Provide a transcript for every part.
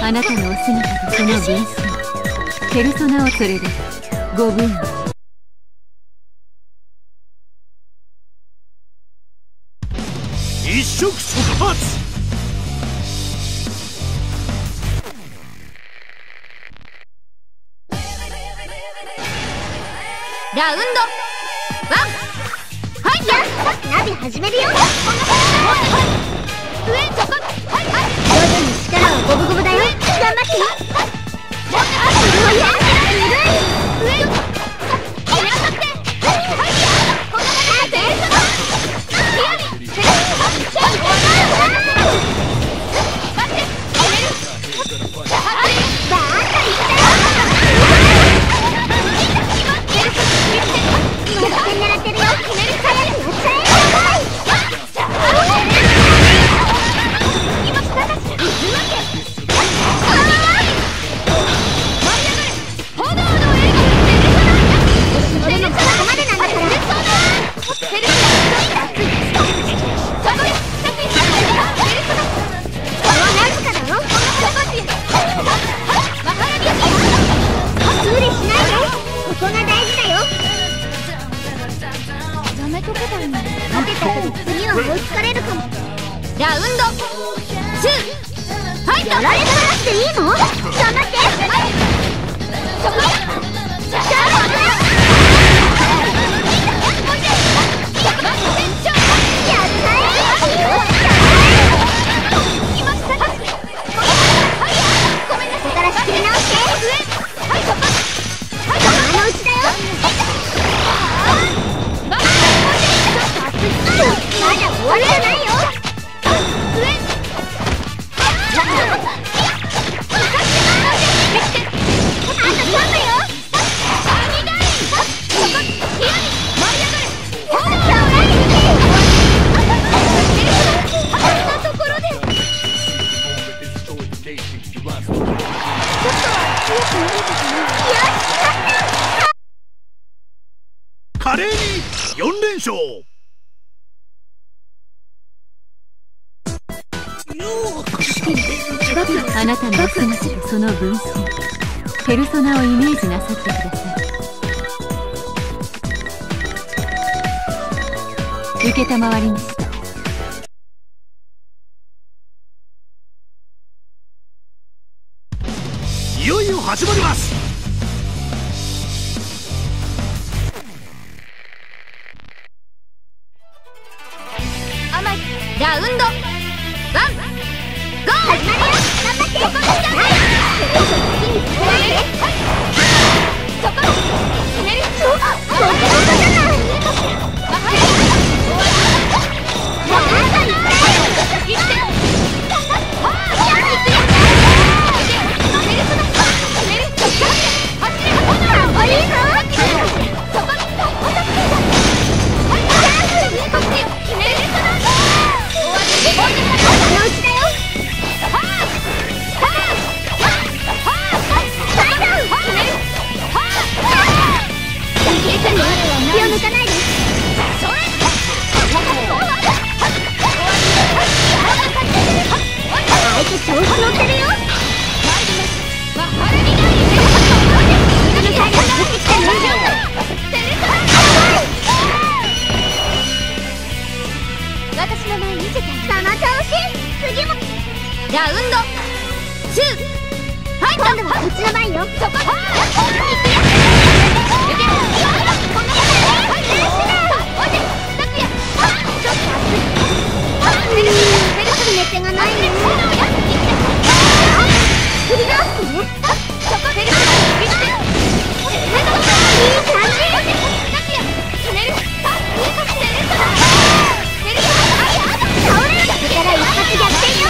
あなたのお姿とその分身、ペルソナをそれでご分野。 一触即発。 ラウンド1、ファイト。ナビ始めるよ。上そこ。徐々に力は五分五分だよ。頑張ってよ。次は追いつかれるかも。ラウンド2、ファイト。やられたらしていいの？頑張って。そこ。 華麗に4連勝。 あなたのお姿とその分身、ペルソナをイメージなさってください。承りました。 いよいよ始まります。 ラウンド1、ゴー。始まるよ。頑張って。そこ決める。ラウンド2、ファイト。今度はこっちの番よ。そこ。決め手がないね。振り直すね。そこ。いい感じ。決める。倒れる。だから一発逆転よ。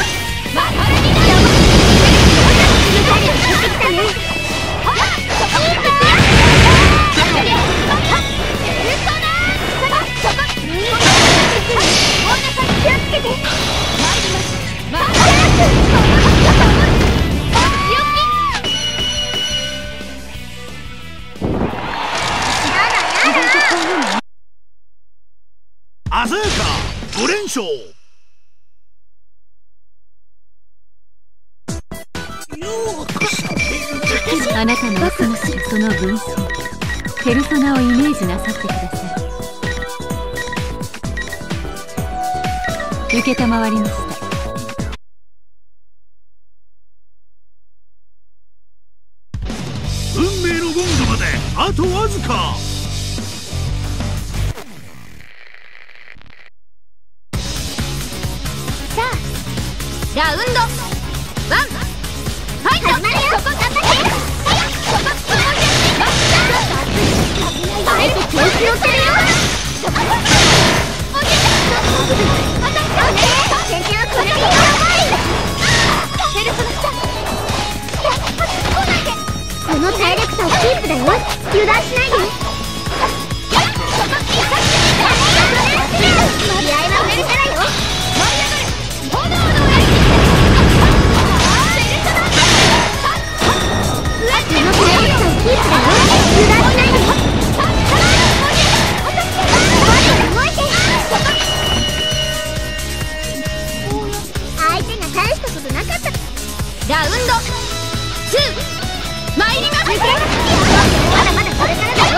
鮮やか5連勝。 あなたのお過ごしその分身ペルソナをイメージなさってください。承りました。 運命のゴングまであとわずか。 さあラウンド1ファイト。始まるよ。そこ頑張って。あえて調子乗ってるよ。この体力差をキープだよ。油断しないで。気合はめるからよ。ラウンド2参ります。まだまだこれからだよ。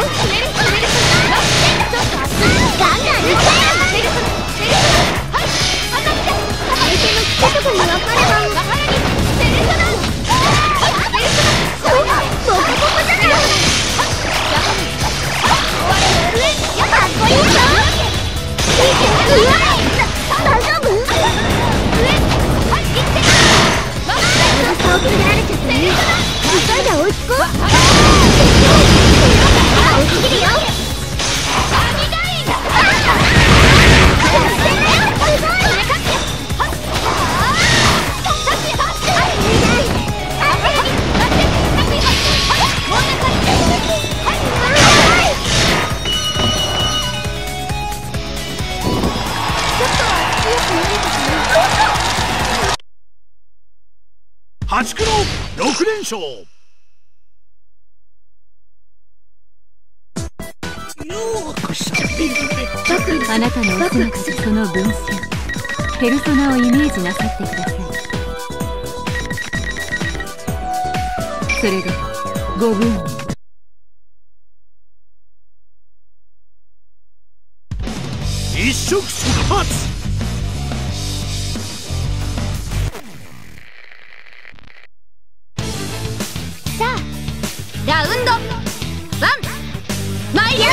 ガンガンいっちゃえ。相手の聞くとこに分かればボコボコじゃない。かっこいいぞ。大丈夫？差を詰められちゃって急いで追いつこう。追いつけるよ。 破竹の6連勝。 あなたのおそらくその分身ペルソナをイメージなさってください。それでご分一触即発。 ラウンド1参ります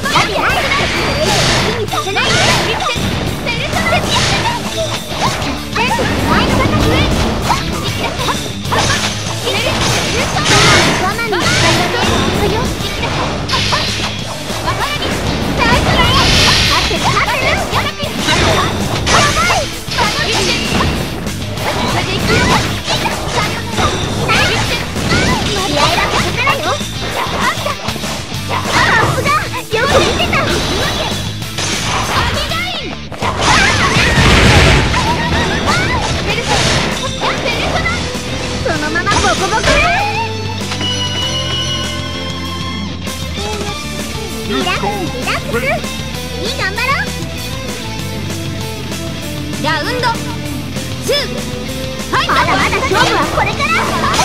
ラウンド2ファイト。まだまだ勝負はこれから。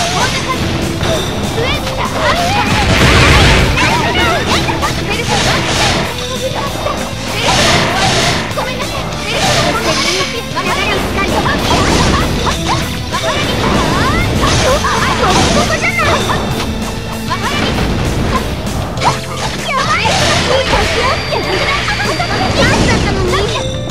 ごめんなさい。ここじゃない。やばい。何だったのに。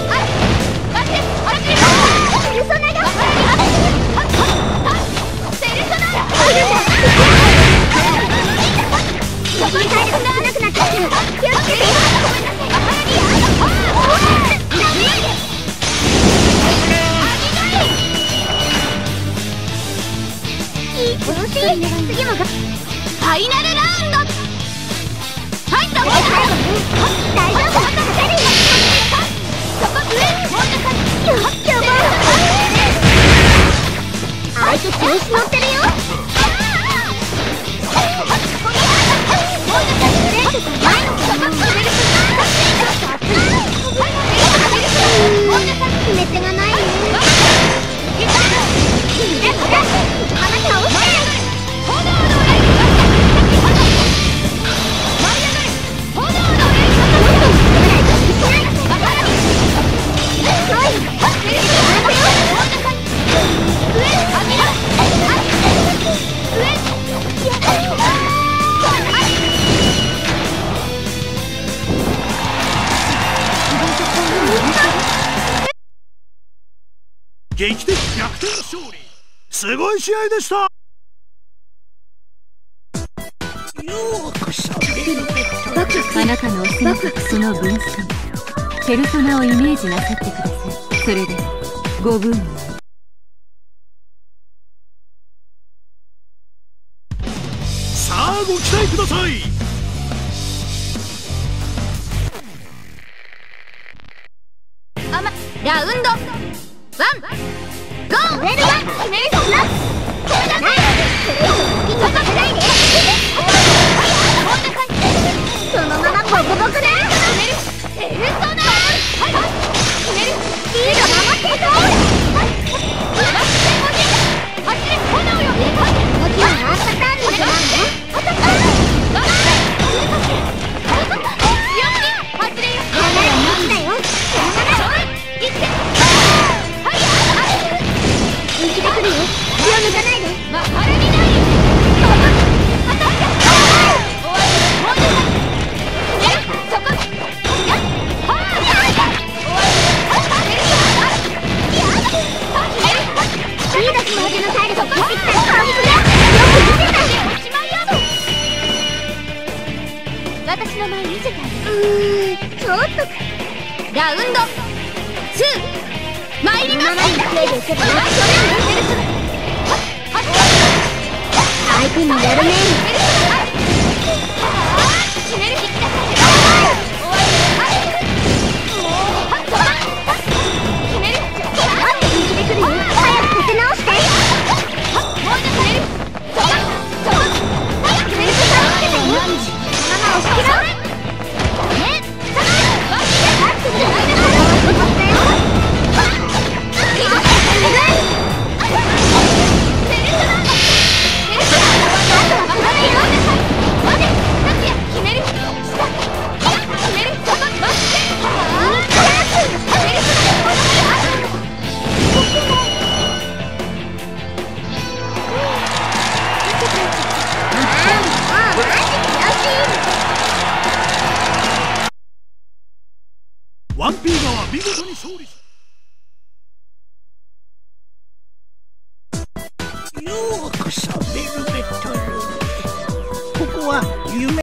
次もファイナルラウンド。ファイト。大丈夫。相手調子乗ってるよ。決め手がないね。あなたを押して。 劇的逆転勝利。すごい試合でした。ようこそ。 あなたのお背中、その分身ペルソナをイメージなさってください。それでご分を。 さあご期待ください。 ラウンド1ゴー。決めるぞ。決めるぞ。そのままボコボコでペルソナ。決める。リード守っていこう。走れ炎よ。動きはワンパターンにしないね。アタック。走れよ。離れないんだよ。行って浮いてくるよ。気を抜かないで。まはるみない。アタック。終わり。もうちょっと。そこ。やっ。はあ。終わり。いい時までの体力そこしてきたら完璧だ。よく見てた。おしまいやろ。私の前見せてあげる。ちょっと。ラウンド参ります。相手にやるね。決める。決める。引きでくるよ。早く立て直して。もうちょっと決める。決める。つけてよ。ママを仕切ろう。ね。 ワンピーガは見事に勝利。ようこそベルベットルームへ。ここは夢